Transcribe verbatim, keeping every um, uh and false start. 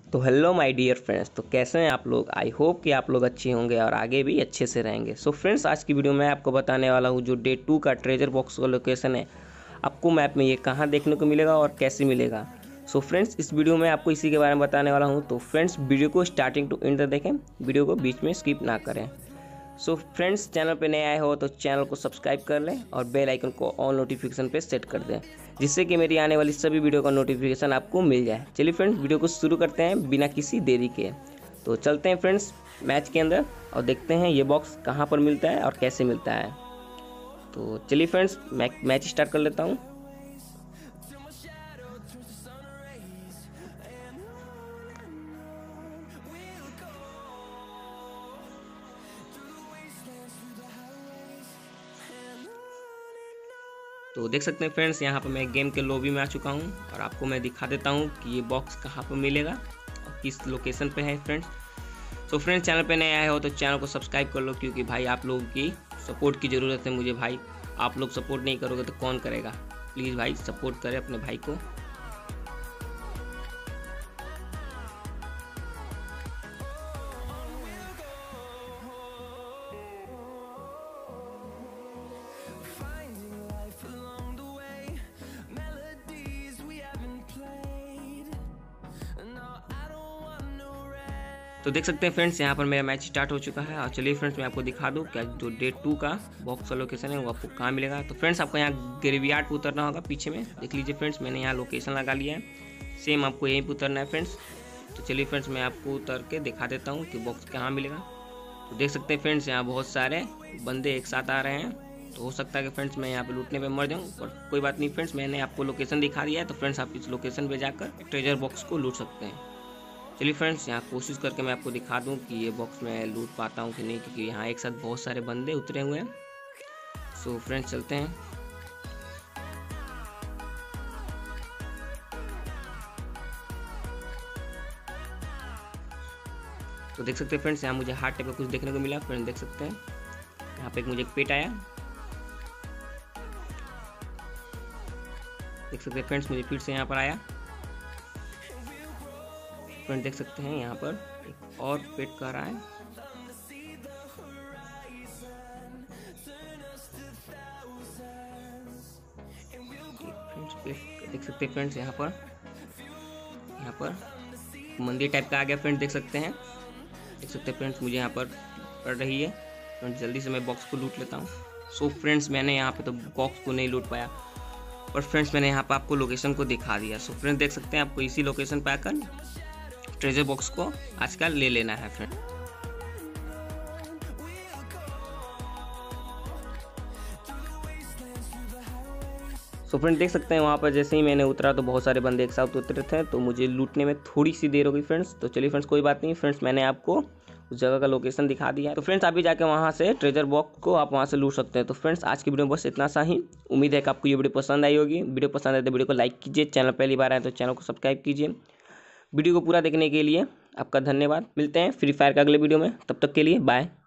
तो hello my dear friends, तो कैसे हैं आप लोग। आई होप कि आप लोग अच्छे होंगे और आगे भी अच्छे से रहेंगे। सो फ्रेंड्स, आज की वीडियो में आपको बताने वाला हूं जो डे टू का ट्रेजर बॉक्स का लोकेशन है, आपको मैप में ये कहां देखने को मिलेगा और कैसे मिलेगा। सो फ्रेंड्स, इस वीडियो में आपको इसी के बारे में बताने वाला हूँ। तो फ्रेंड्स, वीडियो को स्टार्टिंग टू एंड तक देखें, वीडियो को बीच में स्किप ना करें। सो फ्रेंड्स, चैनल पे नए आए हो तो चैनल को सब्सक्राइब कर लें और बेल आइकन को ऑल नोटिफिकेशन पे सेट कर दें, जिससे कि मेरी आने वाली सभी वीडियो का नोटिफिकेशन आपको मिल जाए। चलिए फ्रेंड्स, वीडियो को शुरू करते हैं बिना किसी देरी के। तो चलते हैं फ्रेंड्स मैच के अंदर और देखते हैं ये बॉक्स कहाँ पर मिलता है और कैसे मिलता है। तो चलिए फ्रेंड्स, मैच स्टार्ट कर लेता हूँ। तो देख सकते हैं फ्रेंड्स, यहाँ पर मैं गेम के लॉबी में आ चुका हूँ और आपको मैं दिखा देता हूँ कि ये बॉक्स कहाँ पर मिलेगा और किस लोकेशन पे है फ्रेंड्स। तो फ्रेंड्स, चैनल पे नए आए हो तो चैनल को सब्सक्राइब कर लो, क्योंकि भाई आप लोगों की सपोर्ट की ज़रूरत है मुझे। भाई आप लोग सपोर्ट नहीं करोगे तो कौन करेगा। प्लीज़ भाई सपोर्ट करें अपने भाई को। तो देख सकते हैं फ्रेंड्स, यहाँ पर मेरा मैच स्टार्ट हो चुका है। और चलिए फ्रेंड्स, मैं आपको दिखा दूँ क्या जो डे टू का बॉक्स का लोकेशन है वो आपको कहाँ मिलेगा। तो फ्रेंड्स, आपको यहाँ ग्रेवयार्ड पर उतरना होगा। पीछे में देख लीजिए फ्रेंड्स, मैंने यहाँ लोकेशन लगा लिया है। सेम आपको यहीं पर उतरना है फ्रेंड्स। तो चलिए फ्रेंड्स, मैं आपको उतर के दिखा देता हूँ कि बॉक्स कहाँ मिलेगा। तो देख सकते हैं फ्रेंड्स, यहाँ बहुत सारे बंदे एक साथ आ रहे हैं। तो हो सकता है कि फ्रेंड्स मैं यहाँ पे लूटने पे मर जाऊँ, पर कोई बात नहीं फ्रेंड्स, मैंने आपको लोकेशन दिखा दिया है। तो फ्रेंड्स, आप इस लोकेशन पे जाकर ट्रेजर बॉक्स को लूट सकते हैं। चलिए फ्रेंड्स, यहाँ कोशिश करके मैं आपको दिखा दूँ कि ये बॉक्स मैं लूट पाता हूँ कि नहीं, क्योंकि यहाँ एक साथ बहुत सारे बंदे उतरे हुए हैं। सो फ्रेंड्स, चलते हैं। तो देख सकते हैं फ्रेंड्स, यहाँ मुझे हार्ट टाइप का कुछ देखने को मिला। फ्रेंड्स देख सकते हैं, यहाँ पे एक मुझे एक पेट आया। देख सकते हैं फ्रेंड्स, मुझे फिर से यहाँ पर आया। फ्रेंड देख सकते हैं, यहाँ पर एक और पेट कर रहा है। पेट देख सकते हैं फ्रेंड्स, यहाँ पर यहाँ पर मंदिर टाइप का आ गया। फ्रेंड्स देख सकते हैं देख सकते हैं फ्रेंड्स, मुझे यहाँ पर पड़ रही है। फ्रेंड्स जल्दी से मैं बॉक्स को लूट लेता हूँ। सो फ्रेंड्स, मैंने यहाँ पे तो बॉक्स को नहीं लूट पाया, पर फ्रेंड्स मैंने यहाँ पर आपको लोकेशन को दिखा दिया। सो फ्रेंड्स देख सकते हैं, आपको इसी लोकेशन पर आकर ट्रेजर बॉक्स को आजकल ले लेना है फ्रेंड। सो फ्रेंड देख सकते हैं, वहाँ पर जैसे ही मैंने उतरा तो बहुत सारे बंदे एक साथ उतरे थे, तो मुझे लूटने में थोड़ी सी देर हो गई फ्रेंड्स। तो चलिए फ्रेंड्स, कोई बात नहीं फ्रेंड्स, मैंने आपको उस जगह का लोकेशन दिखा दिया है। तो फ्रेंड्स, आप भी जाके वहाँ से ट्रेजर बॉक्स को आप वहाँ से लूट सकते हैं। तो फ्रेंड्स, आज की वीडियो में बस इतना सा ही। उम्मीद है कि आपको ये वीडियो पसंद आई होगी। वीडियो पसंद आए तो वीडियो को लाइक कीजिए, चैनल पहली बार आए तो चैनल को सब्सक्राइब कीजिए। वीडियो को पूरा देखने के लिए आपका धन्यवाद। मिलते हैं फ्री फायर के अगले वीडियो में, तब तक के लिए बाय।